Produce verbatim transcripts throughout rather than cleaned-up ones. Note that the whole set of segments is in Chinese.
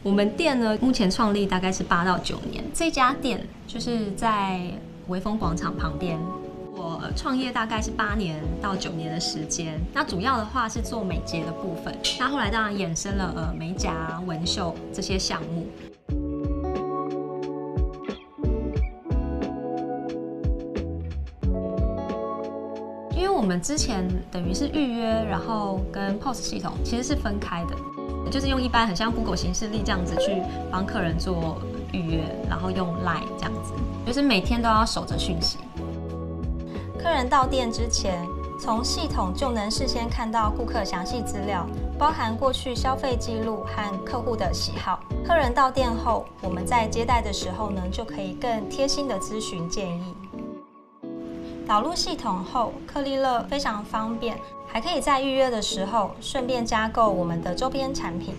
我们店呢，目前创立大概是八到九年。这家店就是在微风广场旁边。我创业大概是八年到九年的时间。那主要的话是做美睫的部分。那后来当然衍生了呃美甲、纹绣这些项目。因为我们之前等于是预约，然后跟 P O S 系统其实是分开的。就是用一般很像 Google 行事历这样子去帮客人做预约，然后用 Line 这样子，就是每天都要守着讯息。 客人到店之前，从系统就能事先看到顾客详细资料，包含过去消费记录和客户的喜好。客人到店后，我们在接待的时候呢，就可以更贴心的咨询建议。导入系统后，客立乐非常方便，还可以在预约的时候顺便加购我们的周边产品。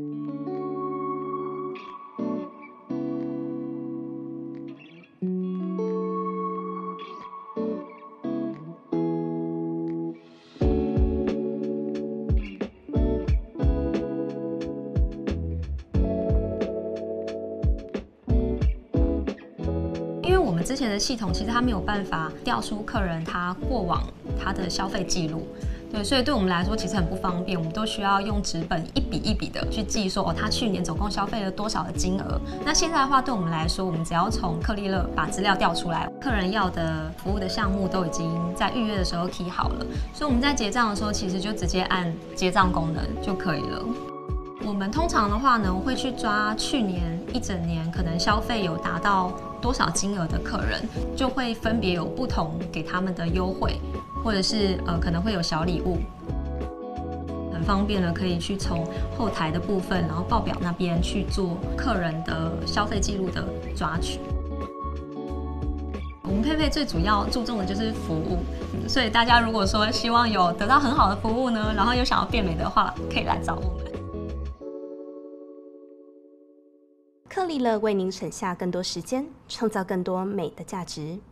因为我们之前的系统其实它没有办法调出客人他过往他的消费记录，对，所以对我们来说其实很不方便，我们都需要用纸本一笔一笔的去记说哦，他去年总共消费了多少的金额。那现在的话，对我们来说，我们只要从客立乐把资料调出来，客人要的服务的项目都已经在预约的时候 key 好了，所以我们在结账的时候其实就直接按结账功能就可以了。我们通常的话呢，会去抓去年一整年可能消费有达到多少金额的客人，就会分别有不同给他们的优惠，或者是呃可能会有小礼物，很方便的可以去从后台的部分，然后报表那边去做客人的消费记录的抓取。我们佩佩最主要注重的就是服务，嗯，所以大家如果说希望有得到很好的服务呢，然后又想要变美的话，可以来找我们。 客立乐为您省下更多时间，创造更多美的价值。